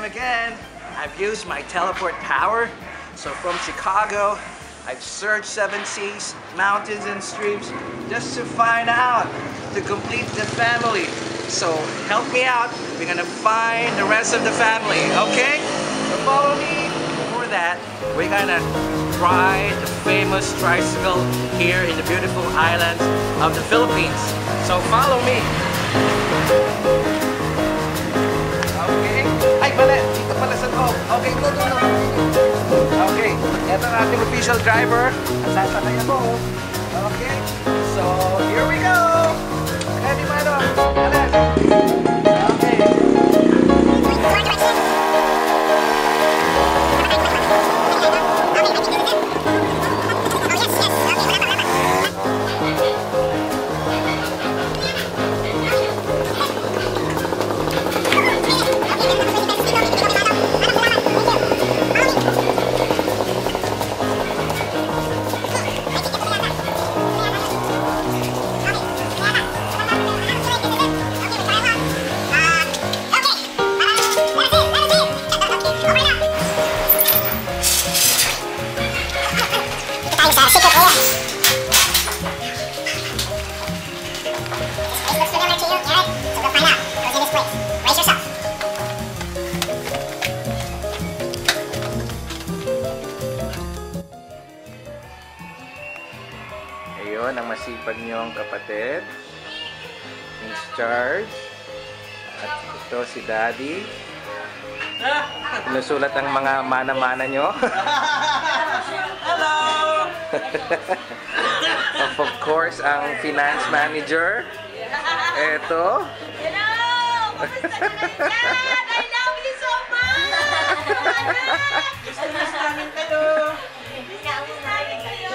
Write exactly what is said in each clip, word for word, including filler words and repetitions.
time again. I've used my teleport power. So from Chicago, I've searched seven seas, mountains, and streams just to find out, to complete the family. So help me out. We're gonna find the rest of the family, okay? So follow me. For that, we're gonna ride the famous tricycle here in the beautiful islands of the Philippines. So follow me. Okay. Ay, pala. Dito pala sa loob. Okay, go, go, go. Okay. Ito ang ating official driver. Sasakay ako. Okay. So, here we go. Ready, Manong? Pala. Okay. Ayun ang masipag niyong kapatid, Miss Charles, at ito si Daddy. Sinusulat ang mga mana-mana nyo. Hello! Of course, ang finance manager. Ito. Hello! Kamusta ka na dyan? I love you so much! Gusto na namin kayo! Gusto namin kayo!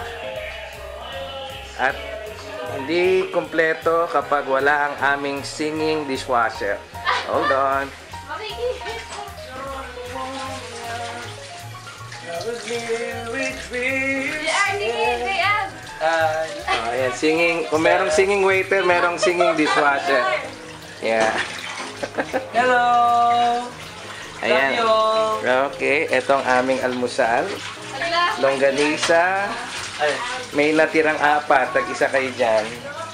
At hindi kumpleto kapag wala ang aming singing dishwasher. Hold on. Uh, oh, ayan, singing. Kung merong singing waiter, merong singing dishwasher. Yeah. Hello! Ayan. Okay, etong aming almusal. Longganisa. May natirang apat. Tag-isa kayo dyan.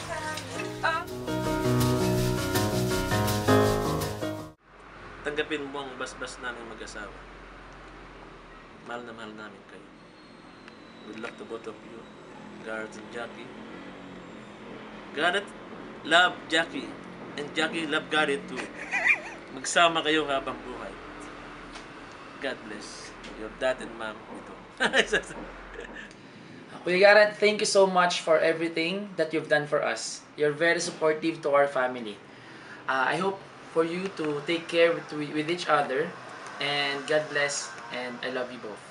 Tanggapin mo ang basbas namin mag-asawa. Mahal na mahal namin kayo. Good luck to both of you. Garett and Jackie. Garett love Jackie. And Jackie love Garett too. Magsama kayo habang buhay. God bless your dad and mom. Ito. Kuya Garett, thank you so much for everything that you've done for us. You're very supportive to our family. Uh, I hope for you to take care with, with each other. And God bless. And I love you both.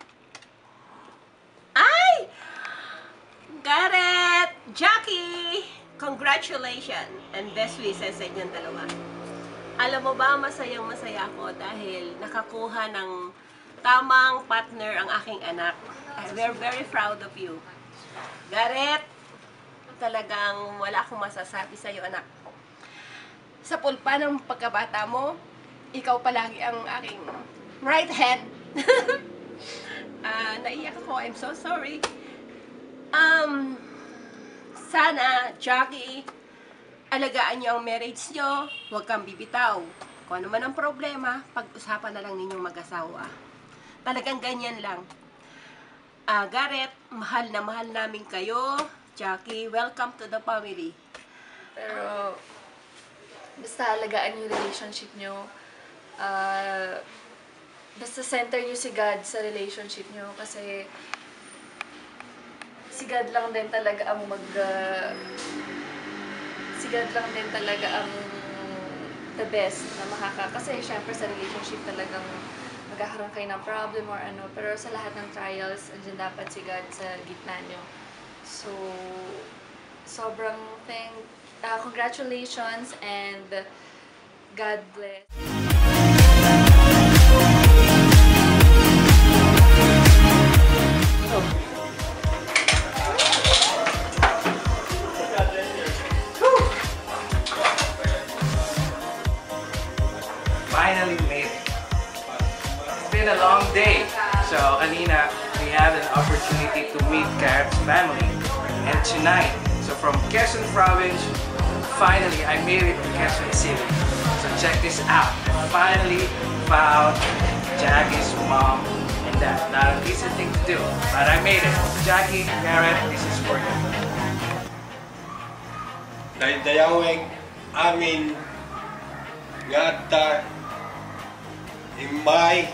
Ay! Garett! Jackie! Congratulations! And best wishes sa inyong dalawa. Alam mo ba, masayang masaya ako dahil nakakuha ng tamang partner ang aking anak. We're very proud of you. Garett, talagang wala akong masasabi sa iyo, anak. Sa pulpa ng pagkabata mo, ikaw palagi ang aking right hand. uh, naiyak ako. I'm so sorry. Um, sana, Jackie, alagaan niyo ang marriage niyo. Huwag kang bibitaw. Kung ano man ang problema, pag-usapan na lang ninyong mag-asawa. Talagang ganyan lang. Uh, Garett, mahal na mahal namin kayo. Jackie, welcome to the family. Pero, basta alagaan yung relationship nyo. Uh, basta center nyo si God sa relationship nyo. Kasi, si God lang din talaga ang mag... Uh, si God lang din talaga ang the best na makaka... Kasi, syempre, sa relationship talagang magkakaroon kayo ng problem or ano. Pero sa lahat ng trials, andyan dapat si God sa gitna nyo. So, sobrang thank... Uh, congratulations and God bless. Finally made it. been a long day. So, kanina, we had an opportunity to meet Garett's family. And tonight, so from Quezon Province, finally, I made it to Quezon City. So check this out. I finally found Jackie's mom and dad. Not an easy thing to do, but I made it. Jackie, Garett, this is for you. Dayaweng amin ngata imay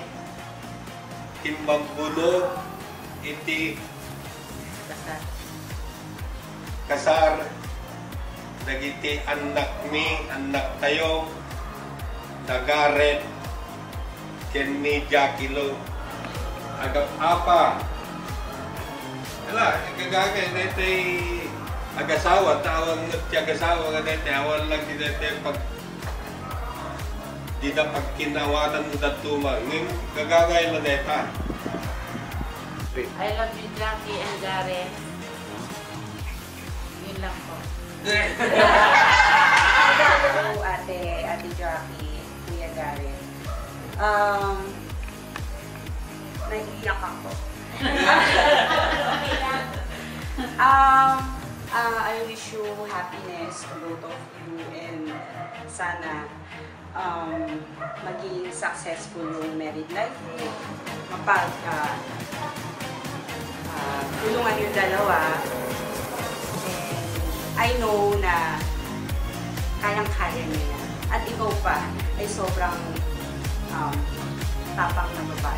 imambuno iti kasar dagiti anak mi anak tayo na Garett ken mi Jackie lo agap apa ala kagagay nete agasawa tawag ti agasawa nga nete awan lang di nete pag di na pagkinawatan mo datuma ngin gagagay la neta. I love you, Jackie and Garett. Yun lang po. Hello, ate, ate Jackie, Kuya Garett. Um, naiiyak ako. um, uh, I wish you happiness to both of you and sana um, maging successful yung married life. Mapag uh, uh, tulungan yung dalawa. I know na kayang-kaya niya yan. At ikaw pa ay sobrang um, tapang na babae.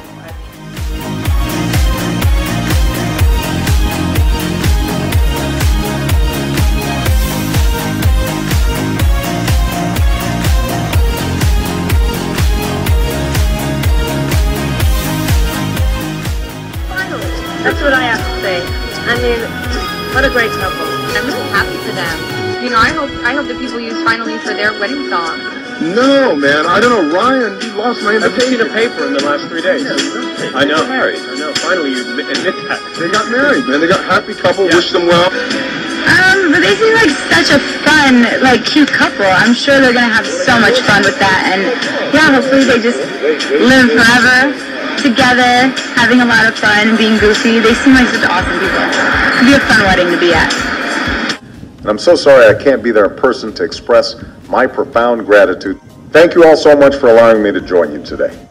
Finally, that's what I have to say. I mean, what a great couple. I'm so happy for them. You know, I hope I hope the people use Finally for their wedding song. No, man, I don't know, Ryan, you lost my invitation. I've seen a paper in the last three days. I know. They're married. I know, finally you admit that. They got married, man. They got happy couple, yeah. Wish them well. Um, but they seem like such a fun, like, cute couple. I'm sure they're gonna have so much fun with that, and yeah, hopefully they just live forever together, having a lot of fun and being goofy. They seem like such awesome people. It'd be a fun wedding to be at. And I'm so sorry I can't be there in person to express my profound gratitude. Thank you all so much for allowing me to join you today.